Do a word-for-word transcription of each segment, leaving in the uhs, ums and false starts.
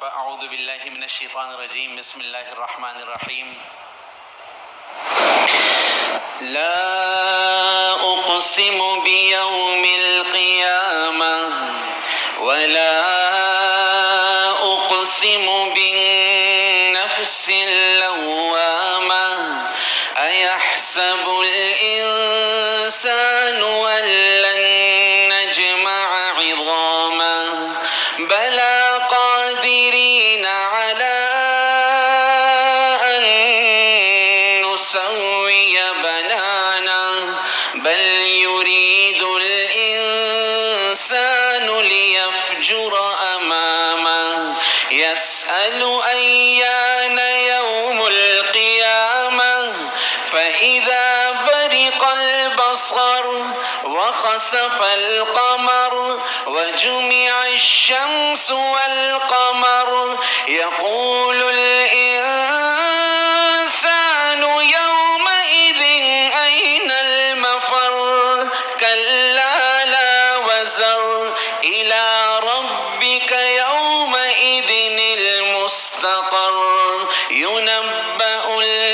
فأعوذ بالله من الشيطان الرجيم بسم الله الرحمن الرحيم لا أقسم بيوم القيامة ولا أقسم بالنفس اللوامة أيحسب الإنسان أن لن نجمع عظامه بلى قادرين على أن نسوي بنانه بل يريد الإنسان ليفجر أمامه يسأل أيان يوم القيامة فإذا برق البصر وخسف القمر وجمع الشمس والقمر يقول الإنسان يومئذ أين المفر كلا لا وزر إلى ربك يومئذ المستقر ينبأ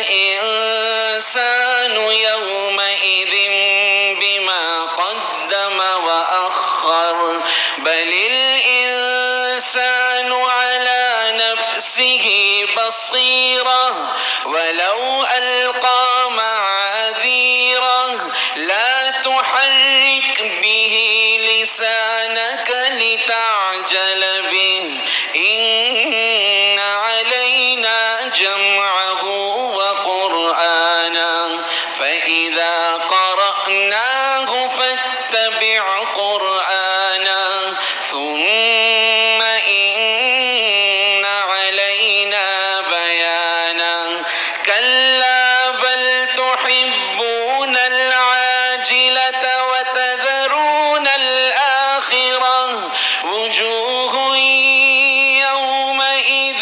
الإنسان يومئذ بما قدم وأخر بل الإنسان على نفسه بصيرة ولو ألقى معاذيره لا تحرك به لسانك لتعجل به إن علينا جمعه وقرآنه فإذا قرأناه فاتبع قرآنه ثم إن علينا بيانه كلا بل تحبون العاجلة وتذرون الآخرة وجوه يومئذ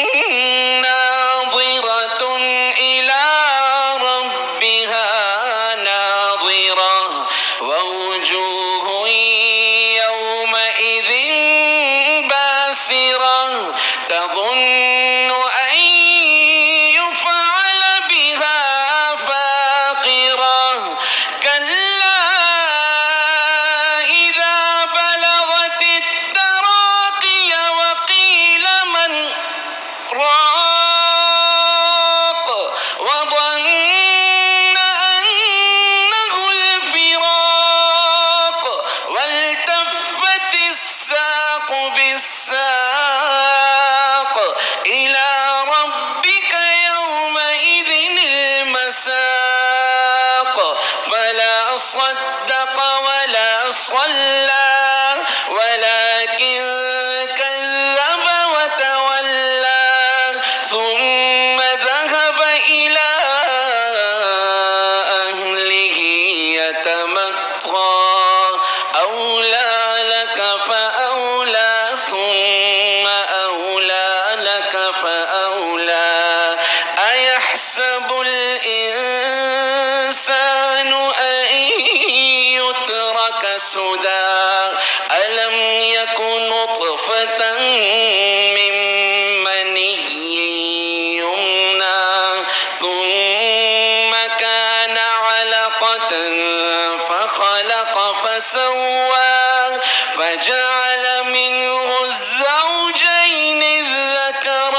ناظرة إلى ربها ناظرة ووجوه يومئذ باسرة تظن أن يفعل بها فاقرة كلا إذا بلغت التراقي وقيل من راق وظن أنه الفراق والتفت الساق بالساق إلى ربك يومئذ المساق فلا صدق ولا صلى ولكن كذب وتولى ثم ذهب إلى أهله يتمطى أولى لك فأولى ثم أولى لك فأولى أيحسب الإنسان أن يترك سدى ألم يكن نطفة من مني يمنى ثم كان علقة فخلق فسوى فجعل منه الزوجين الذكر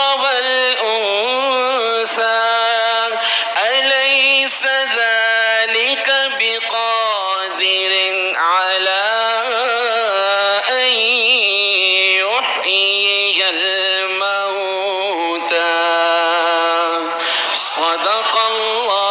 والأنثى أليس ذلك بقادر على أن يحيي الموتى صدق الله